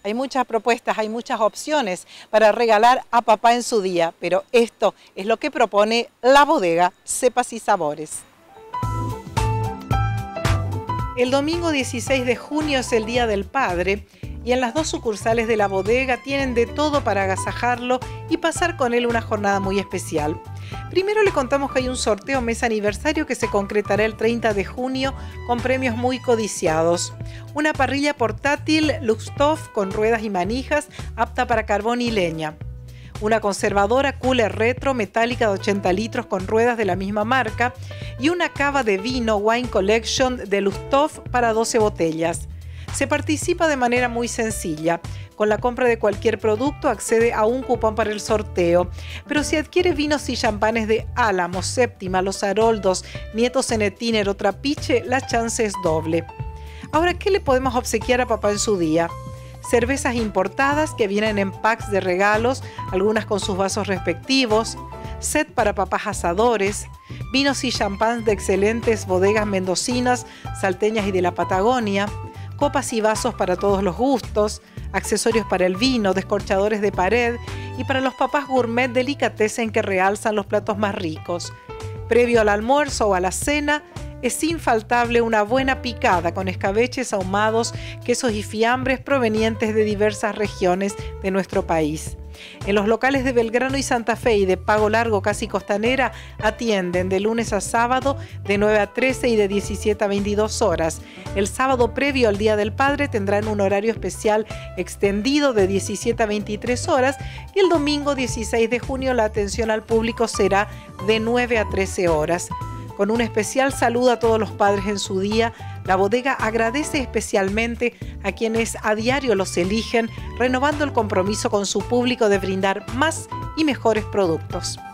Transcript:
Hay muchas propuestas, hay muchas opciones para regalar a papá en su día, pero esto es lo que propone la bodega Cepas y Sabores. El domingo 16 de junio es el Día del Padre y en las dos sucursales de la bodega tienen de todo para agasajarlo y pasar con él una jornada muy especial. Primero le contamos que hay un sorteo mes aniversario que se concretará el 30 de junio con premios muy codiciados. Una parrilla portátil Luxtoff con ruedas y manijas apta para carbón y leña. Una conservadora cooler retro metálica de 80 litros con ruedas de la misma marca y una cava de vino Wine Collection de Luxtoff para 12 botellas. Se participa de manera muy sencilla. Con la compra de cualquier producto accede a un cupón para el sorteo. Pero si adquiere vinos y champanes de Álamo, Séptima, Los Haroldos, Nietos en Etiner o Trapiche, la chance es doble. Ahora, ¿qué le podemos obsequiar a papá en su día? Cervezas importadas que vienen en packs de regalos, algunas con sus vasos respectivos, set para papás asadores, vinos y champán de excelentes bodegas mendocinas, salteñas y de la Patagonia, copas y vasos para todos los gustos, accesorios para el vino, descorchadores de pared y para los papás gourmet delicatessen que realzan los platos más ricos. Previo al almuerzo o a la cena, es infaltable una buena picada con escabeches ahumados, quesos y fiambres provenientes de diversas regiones de nuestro país. En los locales de Belgrano y Santa Fe y de Pago Largo, casi Costanera, atienden de lunes a sábado de 9 a 13 y de 17 a 22 horas. El sábado previo al Día del Padre tendrán un horario especial extendido de 17 a 23 horas y el domingo 16 de junio la atención al público será de 9 a 13 horas. Con un especial saludo a todos los padres en su día, la bodega agradece especialmente a quienes a diario los eligen, renovando el compromiso con su público de brindar más y mejores productos.